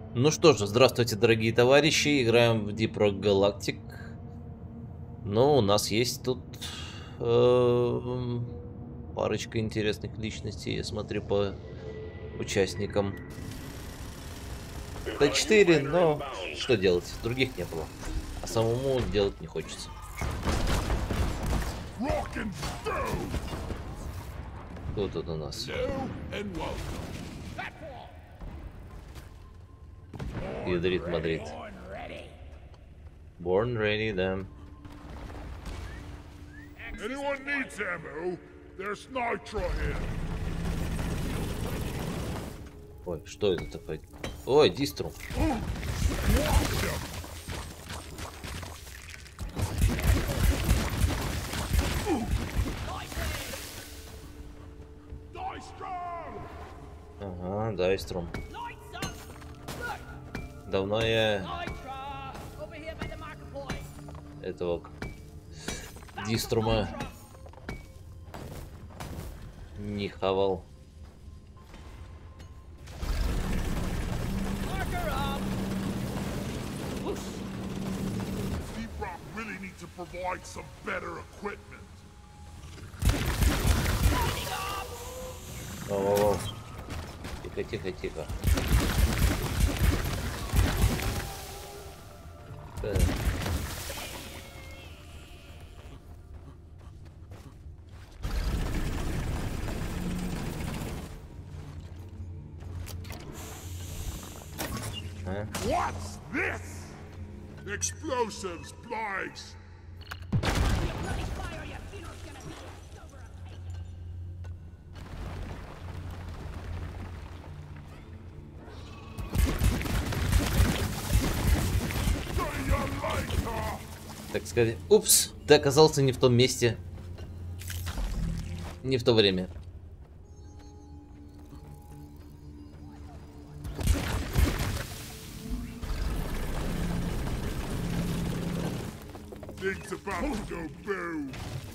Ну что же, здравствуйте, дорогие товарищи. Играем в Deep Rock Galactic. Но у нас есть тут парочка интересных личностей. Я смотрю по участникам. Т4, но что делать? Других не было. А самому делать не хочется. Кто тут у нас? Ядрит Мадрид. Born ready, да. Anyone needs ammo? There's nitro here. Ой, что это такое? Ой, Дистру. Ага, Дайструм. Давно я этого Диструма не хавал. Deep Rock really need to provide some better equipment. О, тихо, тихо, тихо. What's this? Explosives, please. See you later. Так сказать, упс, ты оказался не в том месте, не в то время. Things about to go boom.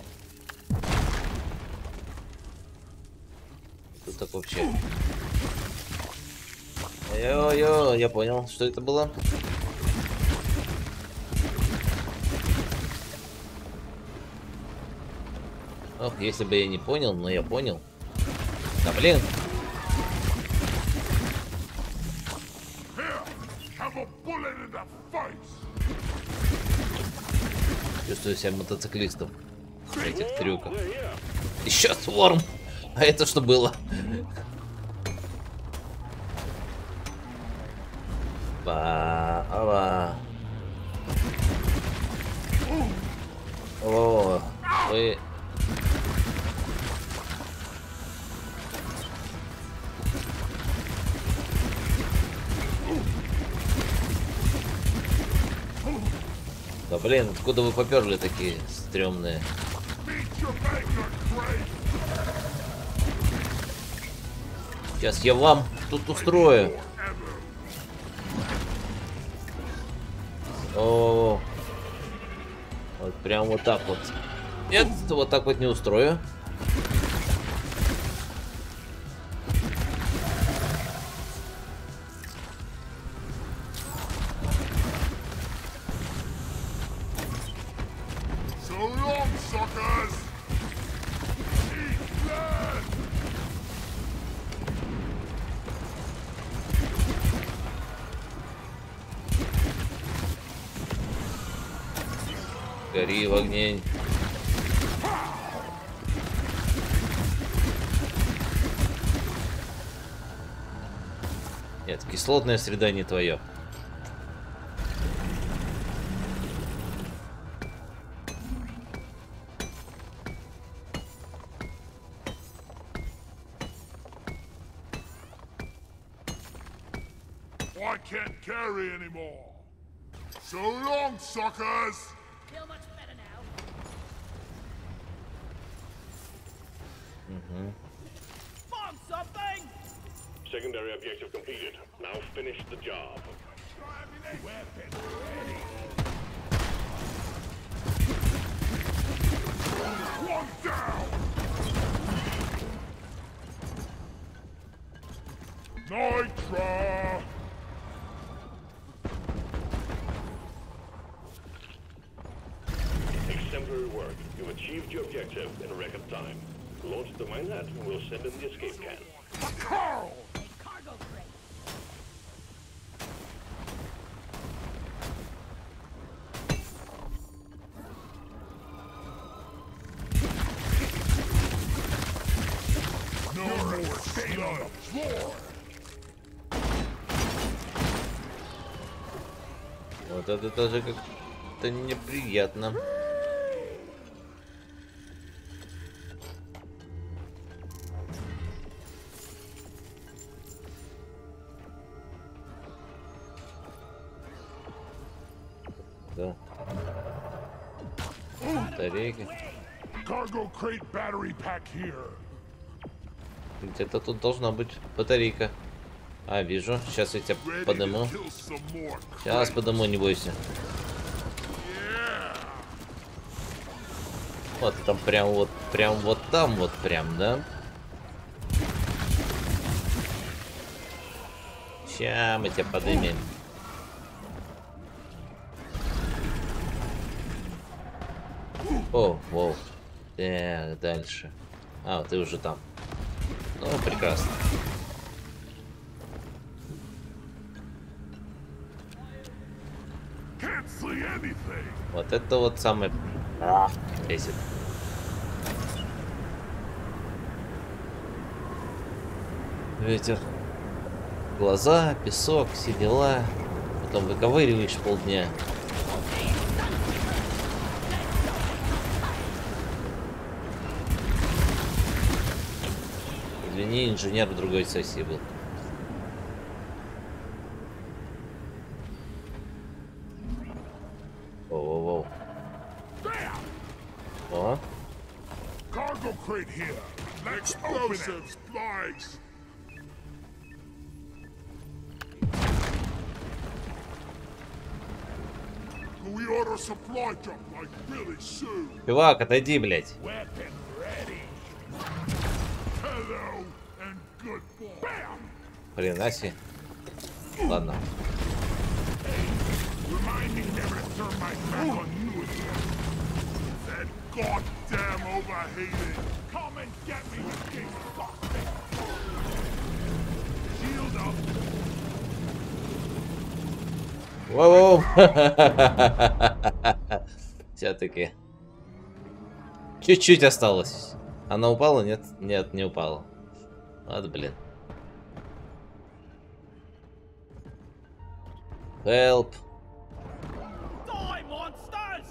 Тут так вообще. Йо-йо, я понял, что это было. Ох, если бы я не понял, но я понял. Да блин. Here, have a bullet in the face. Чувствую себя мотоциклистом в этих трюках. Еще Сворм. А это что было? Ба-ава. О, вы... Да блин, откуда вы поперли такие стрёмные? Meet your maker, Craig. Сейчас я вам тут устрою. О, вот прям вот так вот. Нет, вот так вот не устрою. So long, suckers. Eat blood. Гори в огне. Нет, кислотная среда не твое. I can't carry anymore. So long, suckers. Feel much better now. Find something! Secondary objective completed. Now finish the job. One down. Nitra. extraordinary work. You've achieved your objective in record time. Launch the minenet and we'll send in the escape can. Carl! A cargo crate. No more staying on the floor! Вот это даже как-то неприятно. Да. Батарейки. Cargo crate battery pack here. Где-то тут должна быть батарейка. А, вижу. Сейчас я тебя Ready подниму. to kill some more. Сейчас подниму, не бойся. Yeah! Вот там прям вот там вот прям, да? Ща мы тебя поднимем. О, воу. Так, дальше. А, ты уже там. Ну, прекрасно. Can't see anything. Вот это вот самое бесит. Ветер. Глаза, песок, все дела. Потом выковыриваешь полдня. Извини, инженер в другой сессии был. Воу-воу-воу. О, Cargo crate here. Explosives flying. Can we order a supply drop like really soon? чувак, отойди, блядь. Weapon ready. Hello and good boy. Bam! Хрена себе. Ладно. Remind me never to turn my back on you again. That goddamn overhated. Come and get me, you king fuckthing. Shield up. Воу-воу. Все-таки. Чуть-чуть осталось. Она упала? Нет? Нет, не упала. Вот, блин. Help. Die, monsters!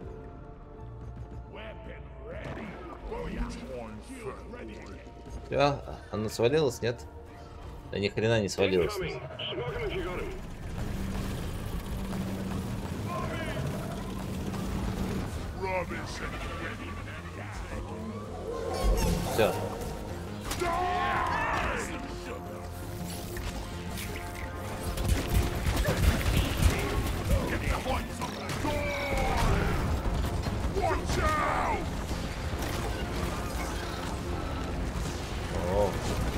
Weapon ready. Oh yeah. Shield ready again. Все, она свалилась, нет? Да ни хрена не свалилась. Incoming! Smoke him if you got him. Rubbish and Все. watch out! О.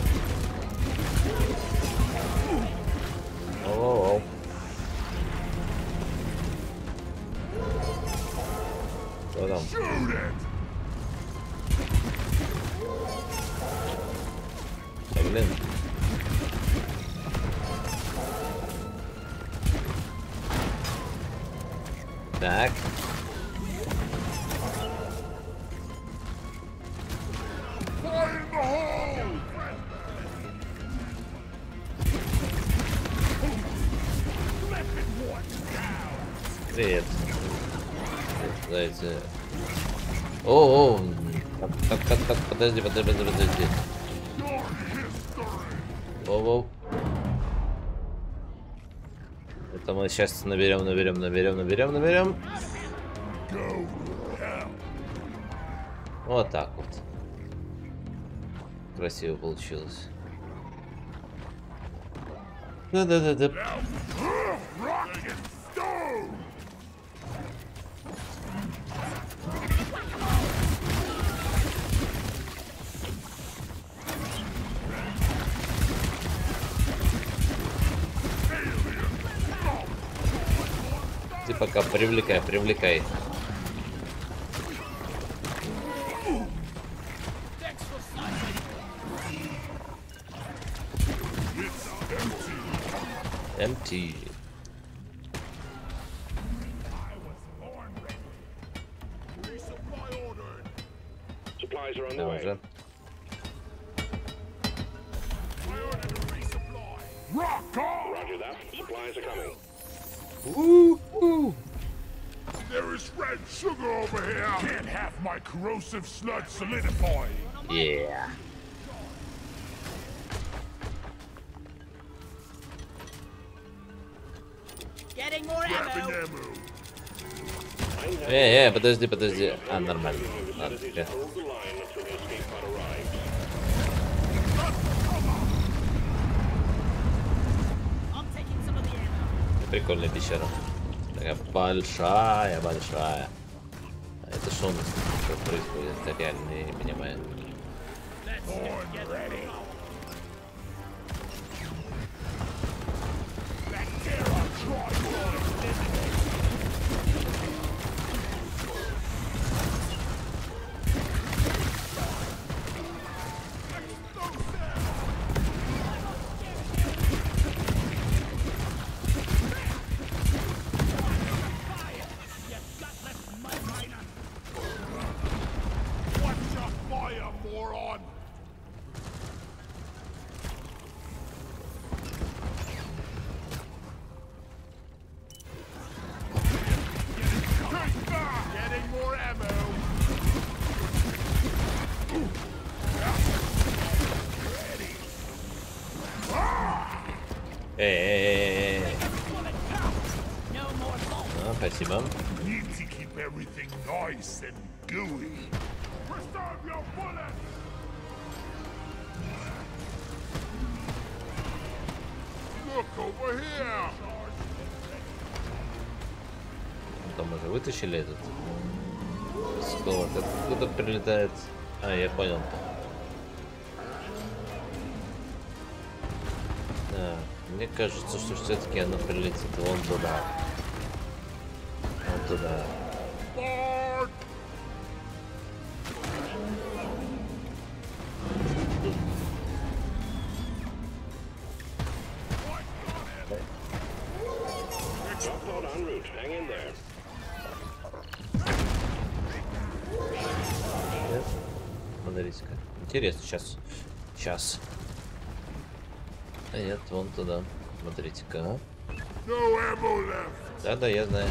О. Что там? Shoot it! Да, блин. Так. Fire in the hole! Привет. Зайцы. О, так, подожди. Your history! Воу-воу. Это мы сейчас наберем. Go to hell! Вот так вот. Красиво получилось. Да. Rock and stone! Ты пока привлекай. Empty. Resupply ordered. Supplies are on the Да, way. уже. I ordered a resupply. Rock on! Roger that. Supplies are coming. There is red sugar over here. Can't have my corrosive sludge solidify. Yeah. Getting more Grabbing ammo. ammo. Подожди, подожди. А, нормально. Ладно, теперь. Hold the line until the escape pod arrives. I'm taking some of the ammo. Прикольная пещера. Такая большая, большая. А это что у нас что происходит? Это реально я не понимаю. Watch your fire, moron! Take that! Getting more ammo. No more salt. А, спасибо. Need to keep everything nice and gooey. Preserve your bullets! Look over here! Там уже вытащили этот сколок. Откуда прилетает? А, я понял. Да, мне кажется, что все-таки оно прилетит вон туда. Вот туда. Lord! Drop pod en route. Hang in there. Смотрите-ка. Интересно, сейчас. Сейчас. А нет, вон туда. Смотрите-ка. No ammo left! Да-да, я знаю.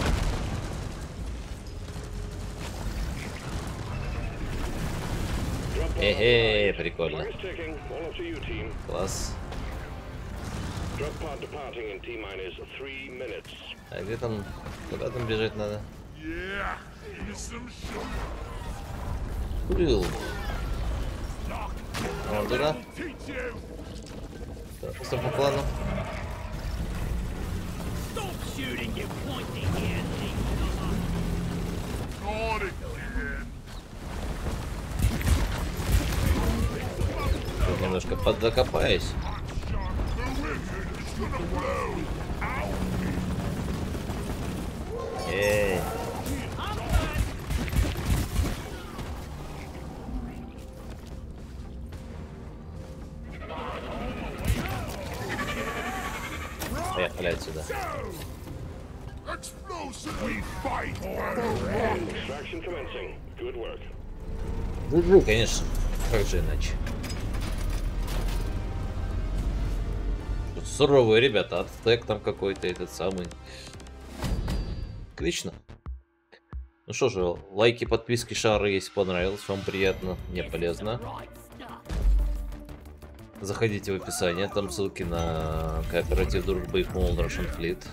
Drop pod Эхе, arrived. прикольно. Clock is ticking. All up to you, team. Класс. Drop pod departing in T-minus 3 minutes. А где там? Куда там бежать надо? Yeah, here's some sugar. Курил. Вон туда. Teach you! Так, что по плану? Stop shooting, you pointy ear thing. Not again! Тут немножко подзакопаюсь. The wizard is gonna blow out! Эй. Поехали отсюда. Explosive! We fight for right! Extraction commencing. Good work. Конечно. Как же иначе? Тут суровые ребята. Ацтек там какой-то этот самый. Отлично. Ну что же, лайки, подписки, шары, если понравилось, вам приятно, мне полезно. Right stuff. Заходите в описание, там ссылки на кооператив дружбы и Small Russian Fleet.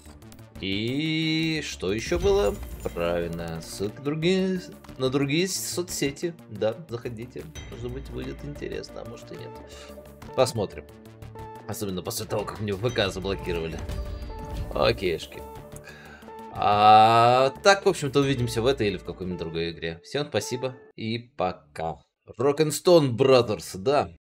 И что еще было? Правильно, ссылки на другие соцсети. Да, заходите. Может быть, будет интересно, а может и нет. Посмотрим. Особенно после того, как мне ВК заблокировали. Окейшки. Так, в общем-то, увидимся в этой или в какой-нибудь другой игре. Всем спасибо и пока. Rock and Stone Brothers, да.